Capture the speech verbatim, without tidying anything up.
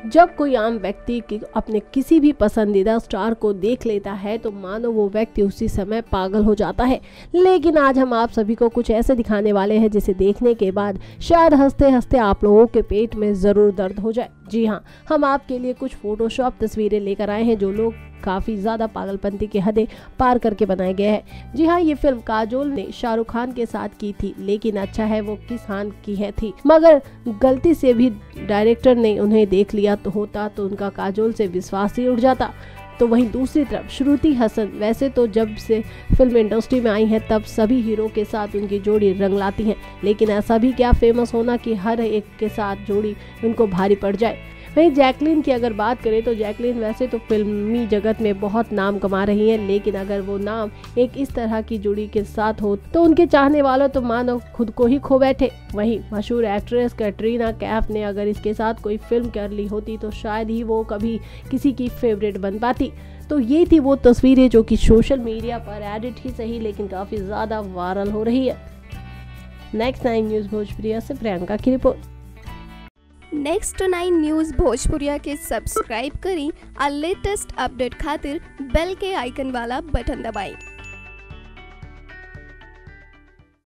जब कोई आम व्यक्ति की अपने किसी भी पसंदीदा स्टार को देख लेता है तो मानो वो व्यक्ति उसी समय पागल हो जाता है। लेकिन आज हम आप सभी को कुछ ऐसे दिखाने वाले हैं जिसे देखने के बाद शायद हंसते हंसते आप लोगों के पेट में जरूर दर्द हो जाए। जी हाँ, हम आपके लिए कुछ फोटोशॉप तस्वीरें लेकर आए हैं जो लोग काफी ज्यादा पागलपंती की हदें पार करके बनाए गए हैं। जी हाँ, ये फिल्म काजोल ने शाहरुख खान के साथ की थी, लेकिन अच्छा है वो किस खान की है थी, मगर गलती से भी डायरेक्टर ने उन्हें देख लिया तो होता तो उनका काजोल से विश्वास ही उठ जाता। तो वहीं दूसरी तरफ श्रुति हसन वैसे तो जब से फिल्म इंडस्ट्री में आई है तब सभी हीरो के साथ उनकी जोड़ी रंग लाती है, लेकिन ऐसा भी क्या फेमस होना कि हर एक के साथ जोड़ी उनको भारी पड़ जाए। वहीं जैकलीन की अगर बात करें तो जैकलीन वैसे तो फिल्मी जगत में बहुत नाम कमा रही है, लेकिन अगर वो नाम एक इस तरह की जोड़ी के साथ हो तो उनके चाहने वालों तो मानो खुद को ही खो बैठे। वहीं मशहूर एक्ट्रेस कैटरीना कैफ ने अगर इसके साथ कोई फिल्म कर ली होती तो शायद ही वो कभी किसी की फेवरेट बन पाती। तो ये थी वो तस्वीरें जो कि सोशल मीडिया पर एडिट ही सही लेकिन काफी ज्यादा वायरल हो रही है। नेक्स्ट नाइन न्यूज भोजपुरिया से प्रियंका की report. Next nine news Bhojpuriya के सब्सक्राइब करी और लेटेस्ट अपडेट खातिर बेल के आइकन वाला बटन दबाएं।